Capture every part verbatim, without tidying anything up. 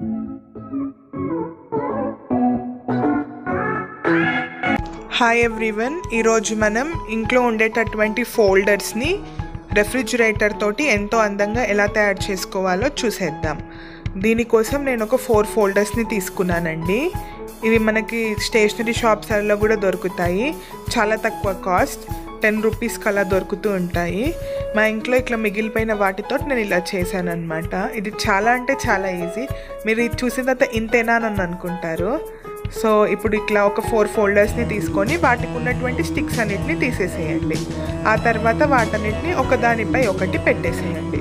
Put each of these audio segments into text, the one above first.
Hi everyone, ఈరోజు మనం ఇంట్లో ఉండేటటువంటి ఫోల్డర్స్ని రెఫ్రిజిరేటర్ తోటి ఎంతో అందంగా ఎలా తయారు చేసుకోవాలో చూసేద్దాం. దీనికోసం నేను ఒక ఫోర్ ఫోల్డర్స్ని తీసుకున్నానండి. ఇవి మనకి స్టేషనరీ షాప్స్లో కూడా దొరుకుతాయి. చాలా తక్కువ కాస్ట్, టెన్ రూపీస్కి అలా దొరుకుతూ ఉంటాయి. మా ఇంట్లో ఇట్లా మిగిలిపోయిన వాటితో నేను ఇలా చేశాను అనమాట. ఇది చాలా అంటే చాలా ఈజీ. మీరు ఇది చూసిన తర్వాత ఇంతేనా అని అనుకుంటారు. సో ఇప్పుడు ఇట్లా ఒక ఫోర్ ఫోల్డర్స్ని తీసుకొని వాటికి ఉన్నటువంటి స్టిక్స్ అన్నిటిని తీసేసేయండి. ఆ తర్వాత వాటన్నిటిని ఒకదానిపై ఒకటి పెట్టేసేయండి.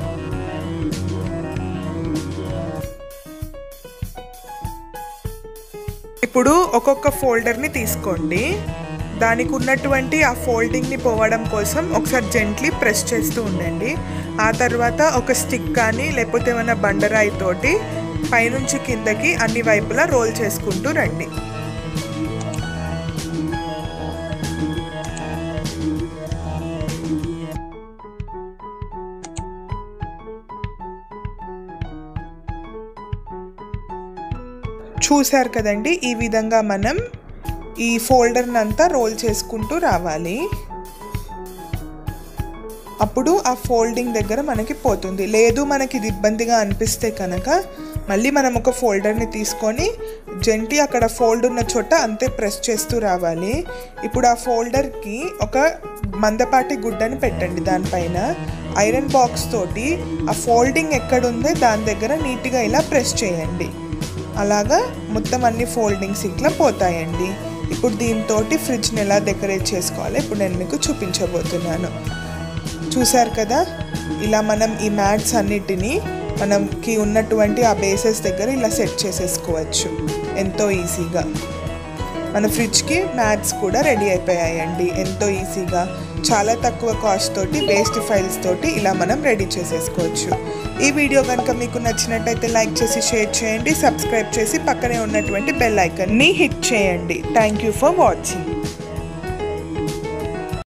ఇప్పుడు ఒక్కొక్క ఫోల్డర్ని తీసుకోండి. దానికి ఉన్నటువంటి ఆ ఫోల్డింగ్ని పోవడం కోసం ఒకసారి జెంట్లీ ప్రెస్ చేస్తూ ఉండండి. ఆ తర్వాత ఒక స్టిక్ కానీ లేకపోతే ఏమైనా బండరాయి తోటి పైనుంచి కిందకి అన్ని వైపులా రోల్ చేసుకుంటూ రండి. చూశారు కదండి, ఈ విధంగా మనం ఈ ఫోల్డర్ని అంతా రోల్ చేసుకుంటూ రావాలి. అప్పుడు ఆ ఫోల్డింగ్ దగ్గర మనకి పోతుంది. లేదు మనకి ఇది ఇబ్బందిగా అనిపిస్తే కనుక మళ్ళీ మనం ఒక ఫోల్డర్ని తీసుకొని జెంటి అక్కడ ఫోల్డ్ ఉన్న చోట అంతే ప్రెస్ చేస్తూ రావాలి. ఇప్పుడు ఆ ఫోల్డర్కి ఒక మందపాటి గుడ్డని పెట్టండి. దానిపైన ఐరన్ బాక్స్ తోటి ఆ ఫోల్డింగ్ ఎక్కడుందో దాని దగ్గర నీట్గా ఇలా ప్రెస్ చేయండి. అలాగా మొత్తం అన్ని ఫోల్డింగ్స్ ఇట్లా పోతాయండి. ఇప్పుడు దీంతో ఫ్రిడ్జ్ని ఎలా డెకరేట్ చేసుకోవాలో ఇప్పుడు నేను మీకు చూపించబోతున్నాను. చూసారు కదా, ఇలా మనం ఈ మ్యాట్స్ అన్నిటినీ మనకి ఉన్నటువంటి ఆ బేసెస్ దగ్గర ఇలా సెట్ చేసేసుకోవచ్చు ఎంతో ఈజీగా. మన ఫ్రిడ్జ్కి మ్యాట్స్ కూడా రెడీ అయిపోయాయండి ఎంతో ఈజీగా. చాలా తక్కువ కాస్ట్ తోటి వేస్ట్ ఫైల్స్ తోటి ఇలా మనం రెడీ చేసేసుకోవచ్చు. ఈ వీడియో కనుక మీకు నచ్చినట్టయితే లైక్ చేసి షేర్ చేయండి. సబ్స్క్రైబ్ చేసి పక్కనే ఉన్నటువంటి బెల్ ఐకాన్ని హిట్ చేయండి. Thank you for watching.